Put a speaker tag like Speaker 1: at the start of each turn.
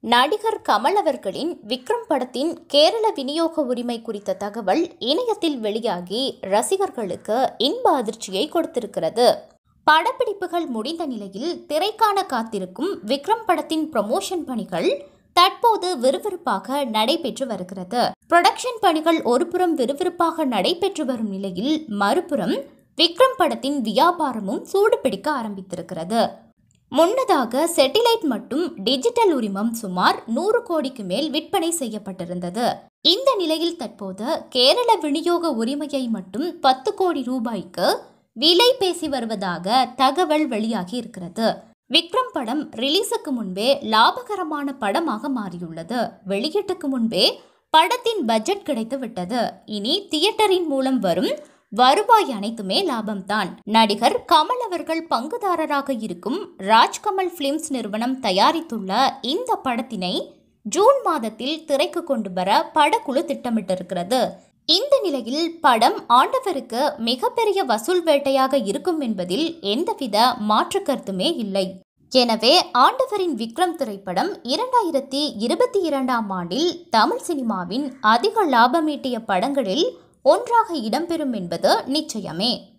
Speaker 1: நடிகர் கமல் அவர்களின் விக்ரம் படத்தின் கேரள விநியோக உரிமை குறித்த தகவல் இணையத்தில் வெளியாகி ரசிகர்களுக்கு இன்ப அதிர்ச்சியை கொடுத்திருக்கிறது. படப்பிடிப்புகள் முடிந்த நிலையில் திரைக்காண காத்திருக்கும் விக்ரம் படத்தின் ப்ரமோஷன் பணிகள் தற்போது விறுவிறுப்பாக நடைபெற்று வருகிறது. புரொடக்ஷன் பணிகள் ஒருபுறம் விறுவிறுப்பாக நடைபெற்று வரும் நிலையில் மறுபுறம் விக்ரம் படத்தின் வியாபாரமும் சூடுபிடிக்க ஆரம்பித்திருக்கிறது. முன்னதாக சேட்டிலைட் மற்றும் டிஜிட்டல் உரிமம் சுமார் 100 கோடிக்கு மேல் விற்பனை செய்யப்பட்டிருந்தது. இந்த நிலையில் தற்போது கேரள விநியோக உரிமையை மட்டும் 10 கோடி ரூபாய்க்கு விலை பேசி வருவதாக தகவல் வெளியாகி இருக்கிறது. விக்ரம் படம் ரிலீஸுக்கு முன்பே லாபகரமான படமாக மாறியுள்ளது. வெளியீட்டுக்கு முன்பே படத்தின் பட்ஜெட் கிடைத்து விட்டது. இனி தியேட்டரின் மூலம் வரும் வருவாய் அனைத்துமே லாபம்தான். நடிகர் கமல் அவர்கள் பங்குதாரராக இருக்கும் ராஜ்கமல் பிலிம்ஸ் நிறுவனம் தயாரித்துள்ள இந்த படத்தினை ஜூன் மாதத்தில் திரைக்கு கொண்டு வர படக்குழு திட்டமிட்டிருக்கிறது. இந்த நிலையில் படம் ஆண்டவருக்கு மிகப்பெரிய வசூல் வேட்டையாக இருக்கும் என்பதில் எந்தவித மாற்று கருத்துமே இல்லை. எனவே ஆண்டவரின் விக்ரம் திரைப்படம் 2022ஆம் ஆண்டில் தமிழ் சினிமாவின் அதிக லாபமீட்டிய படங்களில் ஒன்றாக இடம்பெறும் என்பது நிச்சயமே.